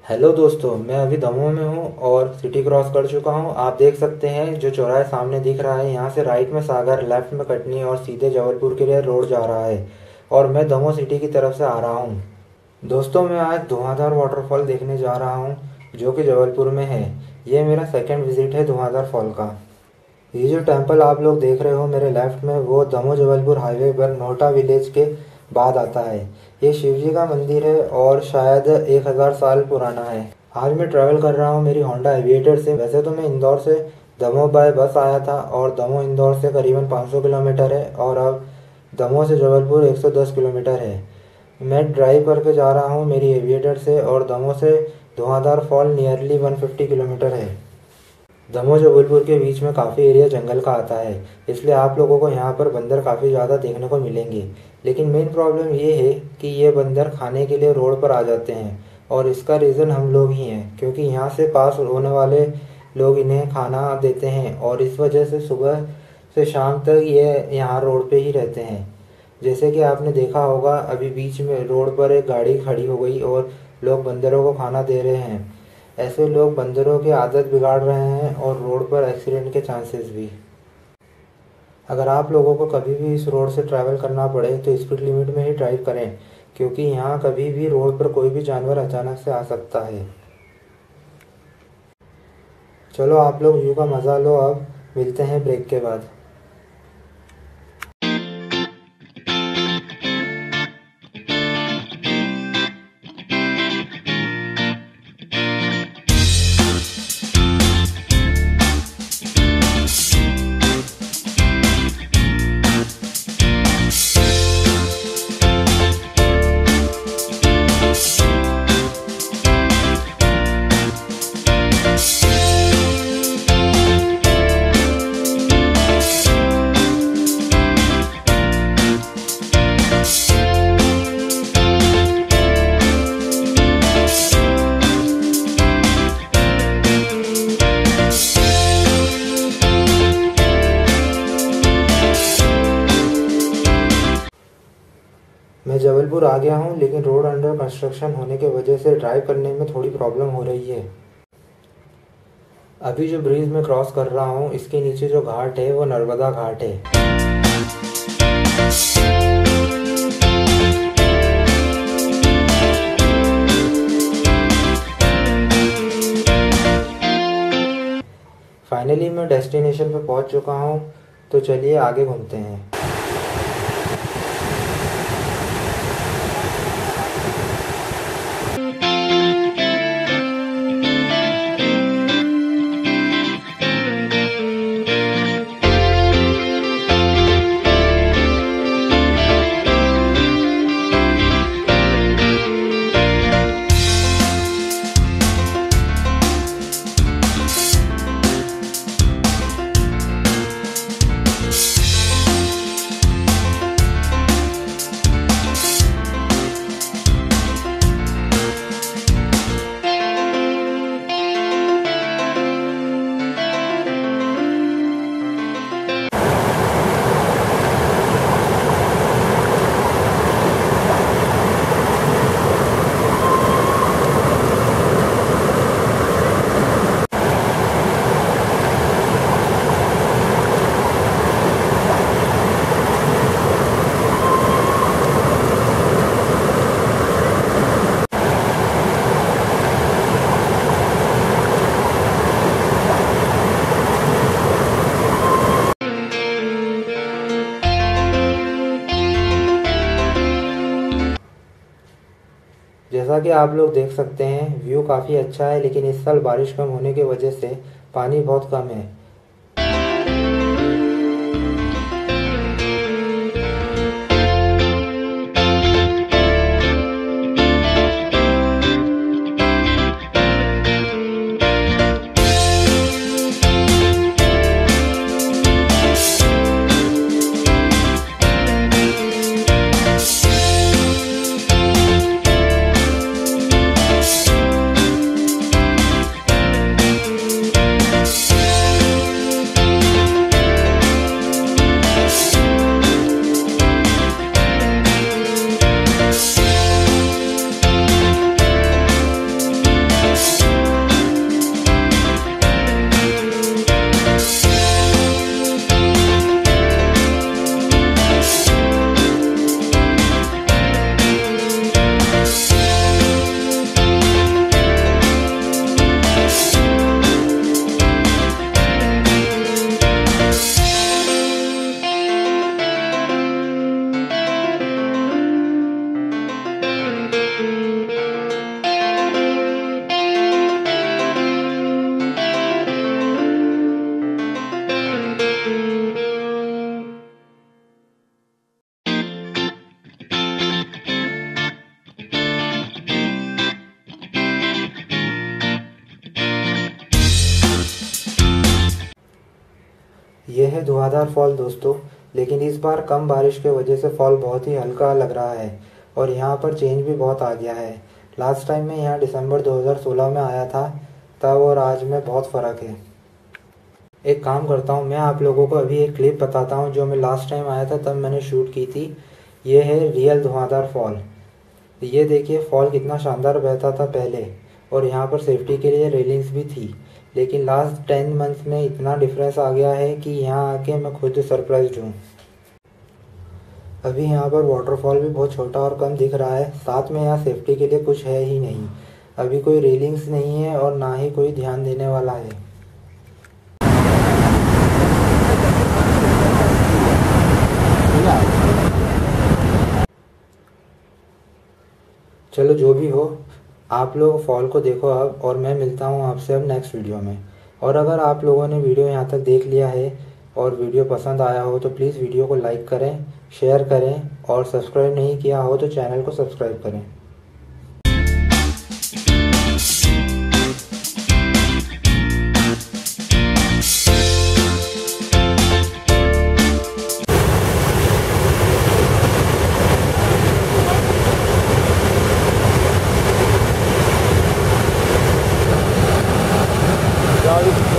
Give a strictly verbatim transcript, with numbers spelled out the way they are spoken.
Hello दोस्तों, मैं अभी दमोह में हूँ और सिटी क्रॉस कर चुका हूँ। आप देख सकते हैं जो चौराहे सामने दिख रहा है, यहाँ से राइट में सागर, लेफ्ट में कटनी और सीधे जबलपुर के लिए रोड जा रहा है और मैं दमोह सिटी की तरफ से आ रहा हूँ। दोस्तों, मैं आज धुआंधार वाटरफॉल देखने जा रहा हूँ जो कि जबलपुर में है। ये मेरा सेकंड विजिट है धुआंधार फॉल का। ये जो टेम्पल आप लोग देख रहे हो मेरे लेफ्ट में, वो दमोह जबलपुर हाईवे पर नोटा विलेज के बाद आता है। ये शिव जी का मंदिर है और शायद एक हज़ार साल पुराना है। आज मैं ट्रैवल कर रहा हूँ मेरी होंडा एविएटर से। वैसे तो मैं इंदौर से दमोह बाय बस आया था और दमोह इंदौर से करीबन पाँच सौ किलोमीटर है और अब दमोह से जबलपुर एक सौ दस किलोमीटर है। मैं ड्राइव करके जा रहा हूँ मेरी एविएटर से और दमोह से धुआंधार फॉल नियरली एक सौ पचास किलोमीटर है। दमोह जबलपुर के बीच में काफ़ी एरिया जंगल का आता है, इसलिए आप लोगों को यहाँ पर बंदर काफ़ी ज़्यादा देखने को मिलेंगे। लेकिन मेन प्रॉब्लम ये है कि ये बंदर खाने के लिए रोड पर आ जाते हैं और इसका रीज़न हम लोग ही हैं, क्योंकि यहाँ से पास होने वाले लोग इन्हें खाना देते हैं और इस वजह से सुबह से शाम तक ये यहाँ रोड पे ही रहते हैं। जैसे कि आपने देखा होगा, अभी बीच में रोड पर एक गाड़ी खड़ी हो गई और लोग बंदरों को खाना दे रहे हैं। ऐसे लोग बंदरों की आदत बिगाड़ रहे हैं और रोड पर एक्सीडेंट के चांसेस भी। अगर आप लोगों को कभी भी इस रोड से ट्रैवल करना पड़े तो स्पीड लिमिट में ही ड्राइव करें, क्योंकि यहाँ कभी भी रोड पर कोई भी जानवर अचानक से आ सकता है। चलो आप लोग व्यू का मज़ा लो, अब मिलते हैं ब्रेक के बाद। मैं जबलपुर आ गया हूँ, लेकिन रोड अंडर कंस्ट्रक्शन होने के वजह से ड्राइव करने में थोड़ी प्रॉब्लम हो रही है। अभी जो ब्रिज में क्रॉस कर रहा हूँ, इसके नीचे जो घाट है वो नर्मदा घाट है। फाइनली मैं डेस्टिनेशन पे पहुँच चुका हूँ, तो चलिए आगे घूमते हैं। जैसा कि आप लोग देख सकते हैं, व्यू काफ़ी अच्छा है, लेकिन इस साल बारिश कम होने की वजह से पानी बहुत कम है। ये है धुआंधार फॉल दोस्तों, लेकिन इस बार कम बारिश के वजह से फॉल बहुत ही हल्का लग रहा है और यहाँ पर चेंज भी बहुत आ गया है। लास्ट टाइम मैं यहाँ दिसंबर दो हज़ार सोलह में आया था, तब और आज में बहुत फ़र्क है। एक काम करता हूँ, मैं आप लोगों को अभी एक क्लिप बताता हूँ जो मैं लास्ट टाइम आया था तब मैंने शूट की थी। ये है रियल धुआंधार फॉल। ये देखिए फॉल कितना शानदार बहता था पहले, और यहाँ पर सेफ्टी के लिए रेलिंग्स भी थी, लेकिन लास्ट टेन मंथ्स में इतना डिफरेंस आ गया है कि यहाँ आके मैं खुद सरप्राइज्ड हूँ। अभी यहाँ पर वाटरफॉल भी बहुत छोटा और कम दिख रहा है, साथ में यहाँ सेफ्टी के लिए कुछ है ही नहीं। अभी कोई रेलिंग्स नहीं है और ना ही कोई ध्यान देने वाला है। चलो जो भी हो, आप लोग फॉल को देखो अब, और मैं मिलता हूँ आपसे अब नेक्स्ट वीडियो में। और अगर आप लोगों ने वीडियो यहाँ तक देख लिया है और वीडियो पसंद आया हो तो प्लीज़ वीडियो को लाइक करें, शेयर करें, और सब्सक्राइब नहीं किया हो तो चैनल को सब्सक्राइब करें। गाड़ी